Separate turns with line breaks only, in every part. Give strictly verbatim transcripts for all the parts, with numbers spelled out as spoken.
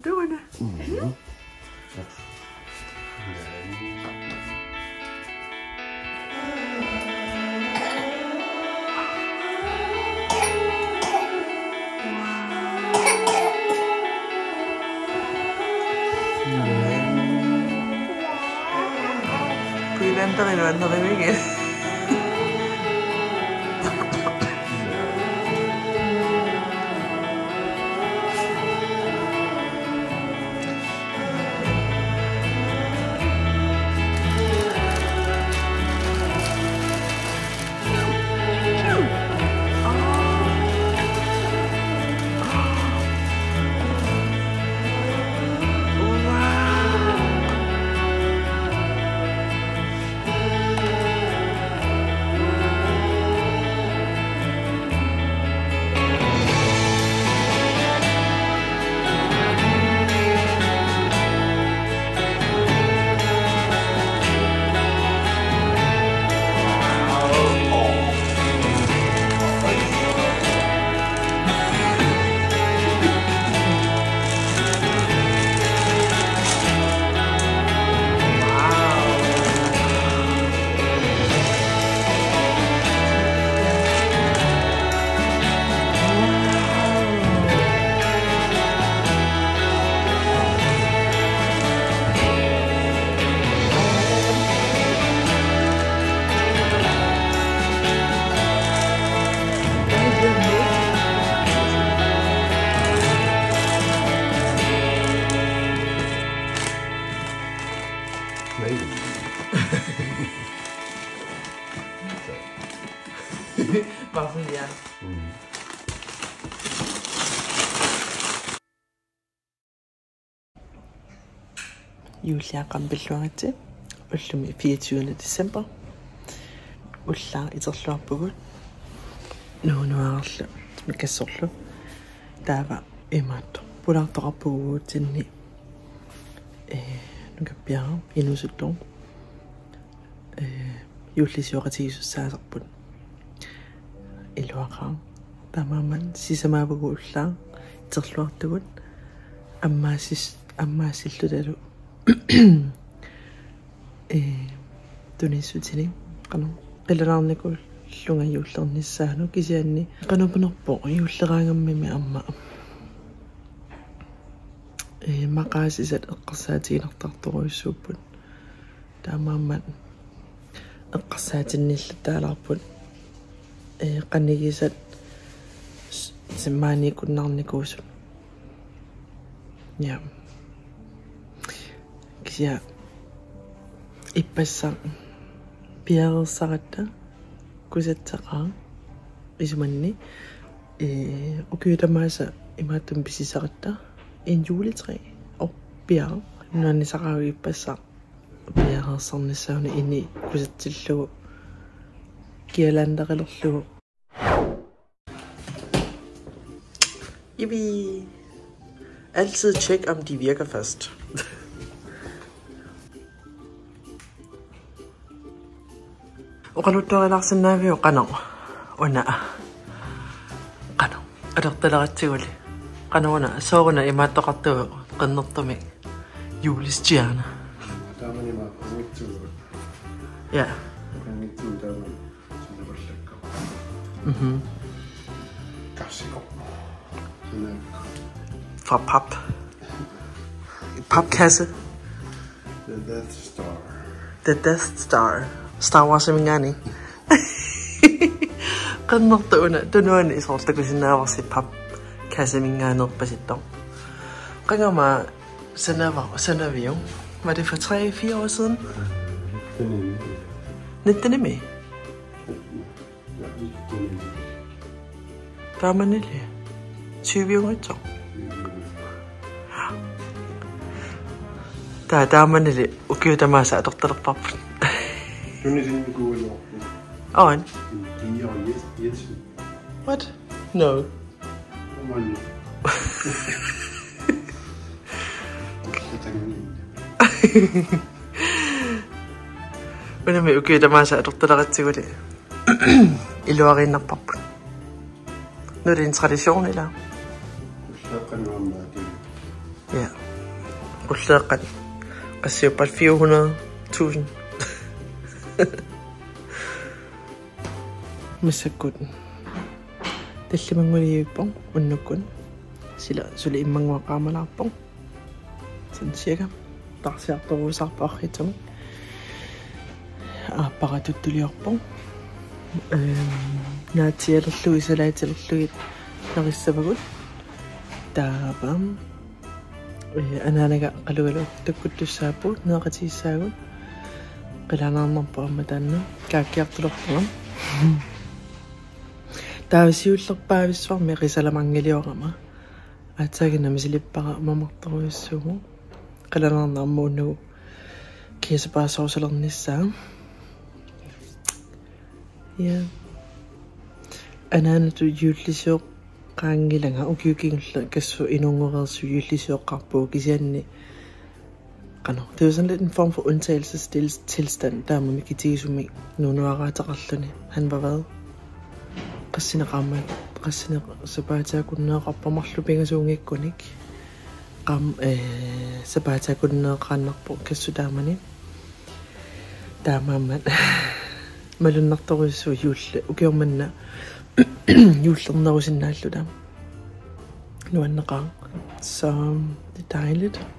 tuone.
Mhm.
Qui ventare non andare perché. Bare sådan, ja. Mm. Julejaaqam pilluangitsi ullumi fireogtyvende december. Ullaa iterluarpugut. Nuunuarerlu mikassorlu. Taava imaattu. Pulartoqarpugut tinni. Eh, nukappiaram inusuttor. Eh, jullisuaqatigissussaasarput. Iluaqaam tamaman sisamaapugu ullaa iterluartugut аммаасис аммаассиллуталу э тунисутини qanu qilalaarnikul llungayuullernissaanu kisianni qanupunerpo yuulleraagamмими амма э maqaasisat eqqarsaatiginertartoruissuupput таамааммат eqqarsaatinnillutaalаарput э qannigisat simmaanikunnaarnikuusut ja kisia ipassa piarersaratta kusattaqaa isumanni eh ukuyutamaasa imaattum pisisaratta en juletræ og piare nonnisaqaagu ipassa piarersarnissauni inni kusatsillugu kialanderillerlugu Yippie! Altid tjek, om de virker først. Uqaluttorilarsinnaavio qano una qano alertaleratsuguli qanouna sooruna imaattoqartugu qinnertumi julestjerne
taamani ma qangitsugu
ja
qangitsugu taamani sunnerallakka
mhm
kassiko
fra pap papkasse
The Death Star
The Death Star Star Wars mingani qinnertuuna tunuani isortakusinnaavasi papkasse minganerpasittor qangama sanava sanavio var det for tre fire år siden nittende med der er man ikke tyve år etter der der er man ikke og gør der masser af doktor pap on what no Una me uki da masa adopteratsigude. Iluarinnerpap. Nu er det en tradition eller? Ja. Ullaqat qassiuppal fire hundrede tusind. Missakkut. Tallimanguliyuppong unnukkun. Sila suli immanguaqaamalaarpong. Sådan cirka. Tarsiartoruusarpaarritumi. Aappaqatuttuliorpong. Øhm, naatialerlui salaatilerluit narissavagut. Taapam. Anaanaga qalugalu takkuttussaappuut neeqatiissaagut. Qilaanaarnerpa ammatanna kaakkiartulorpugam. Taavisiullerpaavissuarmi qisalamangiliorama. Atsaagina misilippara mamartoruissuugu. Qilaanaarnermu unnugu kiasapaasorsalernissaa. Ja. Anaanatu yuullisuoq qaangilanga ukiukingulla kassu inungureersu yuullisuoqqarpuu kisianni qano. Det var sådan lidt en form for undtagelsestilstand, der med Mikitigisumi nu nuaraataqarluni. Han var hvad? Qassina qamma qassina sapaataakunneeqarpamarlu pingasuungikkun ik. Qam eh sapaataakunneeqaannarpu kassu taamani. Taamamman. Malunnartoruissu yuulle ukiormanna juullernerusinnaalluta. Nuanneqaa. Så det er dejligt.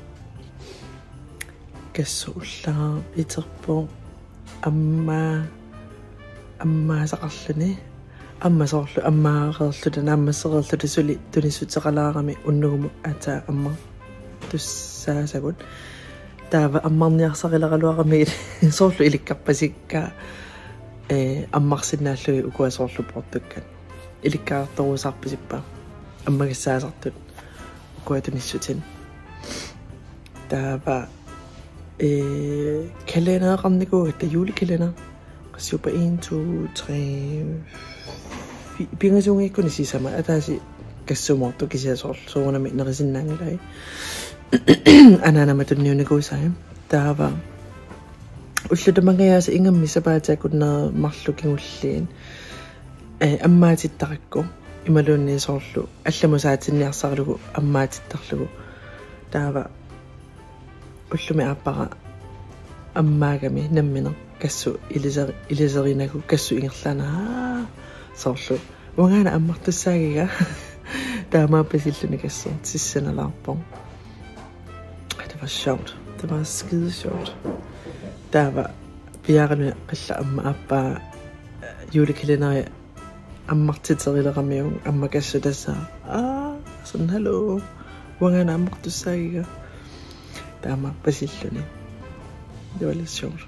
Kassuullaa iterpu amma amma saqarluni amma soorlu ammaareerlutan ammassereerluta suli tunissutseqalaarami unnugumu ata amma tussaasagut taava ammarniarsaqileraluarami soorlu ilikkarpasikka eh ammarsinnaallugi ukuasoorlu portukkan ilikkaartoruusarpisippa ammagassaasartut ukuatunnissutin taava eh kalenderqarnikuuga ta julekalender qassiupa one two three pingasuungiikkuni sisama ataasi kassumortu kisiasoorlu soorunami nerisinnaangilai anaanamatunniunikuusai taava уллутамангаяаса ингаммисапаатаакуннера марлукингуллиин э аммаатиттаракку ималуунниисоорлу алламусаатинниарсарлугу аммаатиттарлугу таава уллуми ааппара аммаагами намминер кассу илисери илисеринагу кассу ингерлаанаа соорлу уангаана аммартуссаагига таамааппасиллуни кассу тиссаналаарпон. Det var sjovt. Det var skide sjovt. Der var bjergene qilla amma appa julekalender ammartitserileraamiung ammakassutassaa ah sådan hallo wangana ammartussaagiga taamaappasilluni. Det var lidt sjovt.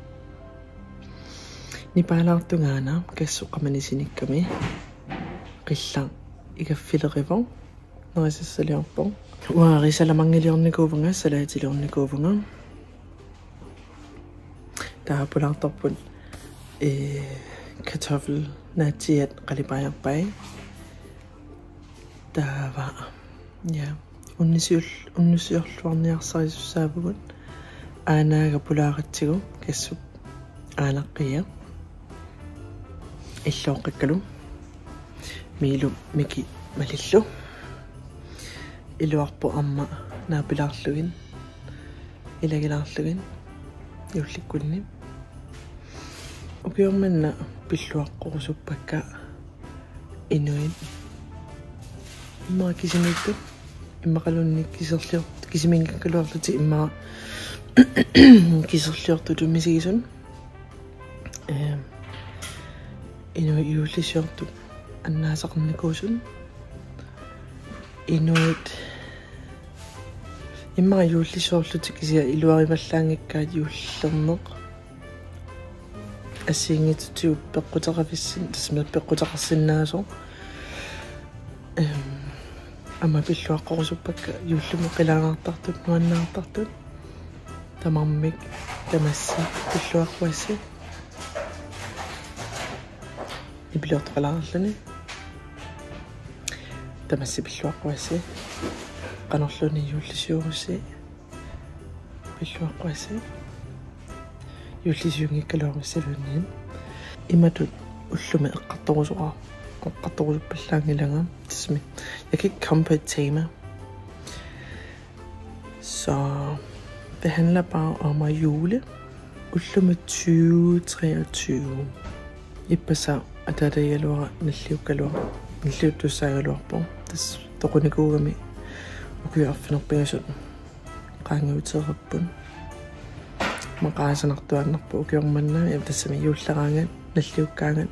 Nipalaartungaana kassuqamanisinnikkami qilla ikaffilerivo nerisassaliorpo uarisalamangiliornikuuvanga salaatiliornikuuvanga taapulartorput eh kartoffel naatiat qalipaajarpai taava ja unnisiul unnisiorluarniarsarisussaapugut aanaaga pulaaqatsigu kassup aanaqqia иллооққаккалу милу мики малиллу илуарпу амма наапилаарлугин илагилаарлугин юлликкунни укиорманна пиллуаққорусуппакка инуин имма кисимитту иммақалунник кисерлиор кисимингаккалуарлути имма кисерлиорту туммисигисун э инуи юллисиорту аннаасақарникуусун инуит имма юллисоорлути кися илуарималлаангиккаат юллернеқ ассиингитутиу пеққутеқависсин тасмер пеққутеқарсинаасо эм ама пиллуаққорусуппакка юллуми қилаанаартартут нуаннаартартут тамармик тамасси пиллуаққуасси ибилиортоқалаарлуни тамасси пиллуаққуасси qanorluni yullisiurusi pillуаққуасси юллисиунгиккалуармиссалуунниин иматут уллуми эққарторусуqa эққарторусуппаллаангилага тисми jeg kan ikke komme på et tema Så det handler bare om at jule. Ullume tyve treogtyve. Ipasa at der det gælder nilliukalua. Nilliutussagalorpo. Das toqunikuugami. Ukiarfinarpigasut. Qaangiuteerpun. Maqaasanartuannarpu ukiormanna yam tassami juullaraangan nalliukkaangan.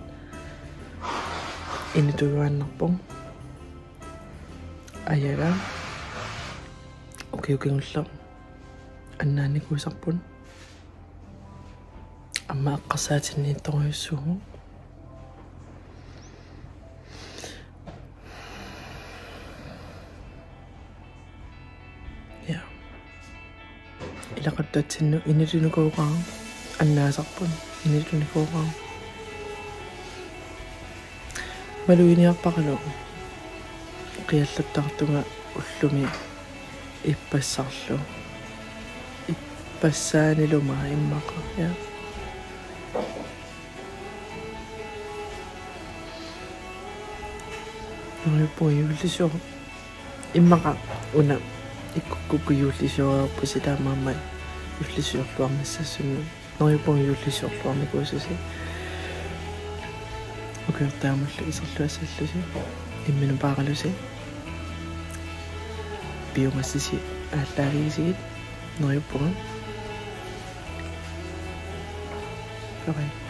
Inituuannarpu. Ayaga. Ukiukingullar. Annaanikuusarpun. Amma aqqasaatinni toruyussugu. Ja. Ilaqattaatsinnu initunukuuqaa annaasarpun initunukuuqaa. Maluiniarpaqalu qiallattartunga ullumi ippassarlu ipassaaniluma immaqa ja. Noripuujullisuor immaqa una ikkukkujuullisuorpu sitaamaammat ullisuorluarnassassunnu noripuujullisuorluarnikuussusi ukiortaamullu iserluassallusi imminu paaqalusi biomassisi ааllaagигисигит нориппугун. Bye bye.